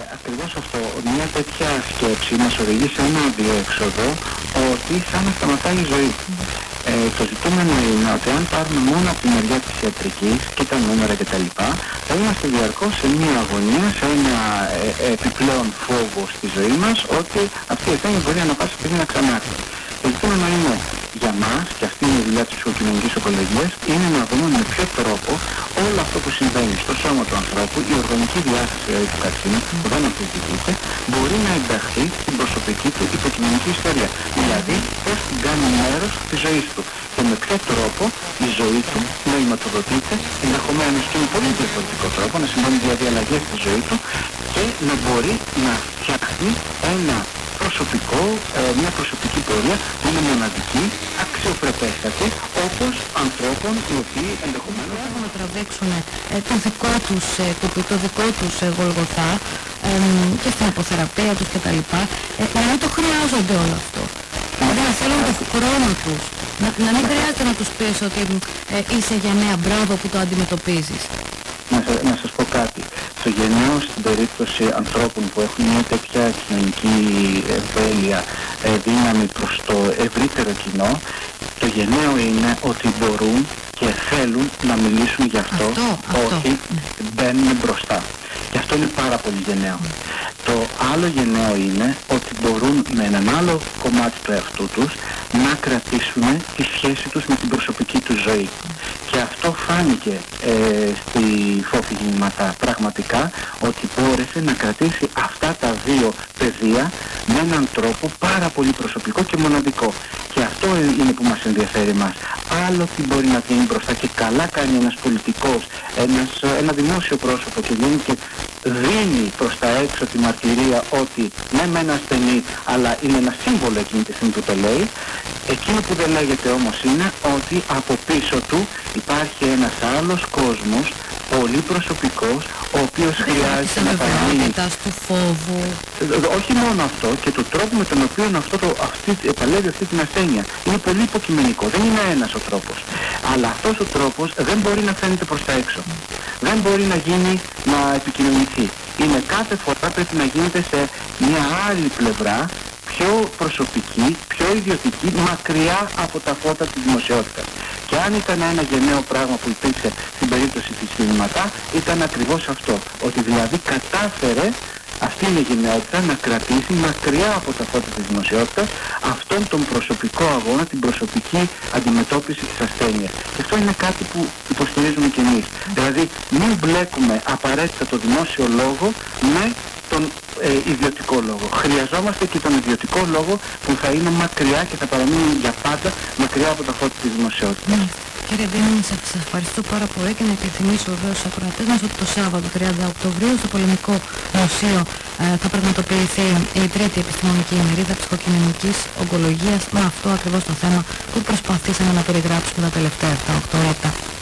Ακριβώς αυτό. Μια τέτοια σκέψη μας οδηγεί σε ένα αδιέξοδο ότι σαν να σταματάει η ζωή. Το ζητούμενο είναι ότι αν πάρουμε μόνο από τη μεριά της ιατρικής και τα νούμερα κτλ, θα είμαστε διαρκώς σε μια αγωνία, σε ένα επιπλέον φόβο στη ζωή μας ότι αυτή η ασθένεια μπορεί να πάσα στιγμή να ξανάρθει. Το ζητούμενο είναι για μας, και αυτή είναι η δουλειά της ψυχοκοινωνικής ογκολογίας, είναι να δούμε με ποιο τρόπο όλο αυτό που συμβαίνει στο σώμα του ανθρώπου, η οργανική διάσταση δηλαδή του καρκίνου, που δεν αμφισβητείται, μπορεί να ενταχθεί στην προσωπική του υποκοινωνική ιστορία. Δηλαδή, πώς την κάνει μέρος της ζωής του και με ποιο τρόπο η ζωή του νοηματοδοτείται, ενδεχομένως και με πολύ διαφορετικό τρόπο, να συμβαίνουν δηλαδή αλλαγές στη ζωή του και να μπορεί να φτιάχνει ένα προσωπικό, μια προσωπική πορεία που είναι μοναδική, αξιοπρεπέστατη, όπως ανθρώπων οι οποίοι ενδεχομένως έχουν να τραβήξουν το δικό τους κουπί, το δικό τους γολγοθά και στην αποθεραπεία τους κτλ. Να μην το χρειάζονται όλο αυτό. Δηλαδή να θέλουν το χρόνο τους, να μην χρειάζεται να τους πεις ότι είσαι γενναία, μπράβο που το αντιμετωπίζεις. Να σας πω κάτι. Το γενναίο στην περίπτωση ανθρώπων που έχουν μια τέτοια κοινωνική εμβέλεια, δύναμη προς το ευρύτερο κοινό, το γενναίο είναι ότι μπορούν και θέλουν να μιλήσουν γι' αυτό, όχι μπαίνουν μπροστά. Και αυτό είναι πάρα πολύ γενναίο. Το άλλο γενναίο είναι ότι μπορούν με έναν άλλο κομμάτι του εαυτού τους να κρατήσουν τη σχέση τους με την προσωπική τους ζωή. Και αυτό φάνηκε στη Φόφη Γεννηματά πραγματικά, ότι μπόρεσε να κρατήσει αυτά τα δύο πεδία με έναν τρόπο πάρα πολύ προσωπικό και μοναδικό. Και αυτό είναι που μας ενδιαφέρει εμάς. Άλλο τι μπορεί να βγαίνει μπροστά και καλά κάνει ένας πολιτικός, ένα δημόσιο πρόσωπο και βγαίνει και δίνει προς τα έξω τη μαρτυρία ότι ναι με ένα ασθενή, αλλά είναι ένα σύμβολο εκείνη τη στιγμή που το λέει. Εκείνο που δεν λέγεται όμως είναι ότι από πίσω του υπάρχει ένας άλλος κόσμος, πολύ προσωπικός, ο οποίος χρειάζεται να παραμείνει του φόβου. Όχι μόνο αυτό, και του τρόπου με τον οποίο επαλεύει αυτή την ασθένεια. Είναι πολύ υποκειμενικό, δεν είναι ένας ο τρόπος. Αλλά αυτός ο τρόπος δεν μπορεί να φαίνεται προς τα έξω. Δεν μπορεί να γίνει να επικοινωνηθεί. Είναι κάθε φορά πρέπει να γίνεται σε μια άλλη πλευρά, πιο προσωπική, πιο ιδιωτική, μακριά από τα φώτα της δημοσιότητας. Και αν ήταν ένα γενναίο πράγμα που υπήρξε στην περίπτωση της Γεννηματά, ήταν ακριβώς αυτό. Ότι δηλαδή κατάφερε, αυτή είναι η γενναιότητα, να κρατήσει μακριά από τα φώτα της δημοσιότητας αυτόν τον προσωπικό αγώνα, την προσωπική αντιμετώπιση της ασθένειας. Και αυτό είναι κάτι που υποστηρίζουμε κι εμείς. Δηλαδή μην μπλέκουμε απαραίτητα το δημόσιο λόγο με τον ιδιωτικό λόγο. Χρειαζόμαστε και τον ιδιωτικό λόγο που θα είναι μακριά και θα παραμείνει για πάντα μακριά από τα φώτα της δημοσιότητας. Κύριε Δήμη, σας ευχαριστώ πάρα πολύ και να υπενθυμίσω βεβαίως στους ακροατές μας ότι το Σάββατο 30 Οκτωβρίου στο Πολεμικό Μουσείο θα πραγματοποιηθεί η τρίτη επιστημονική ημερίδα ψυχοκοινωνικής ογκολογίας με αυτό ακριβώς το θέμα που προσπαθήσαμε να περιγράψουμε τα τελευταία 7-8 έτα.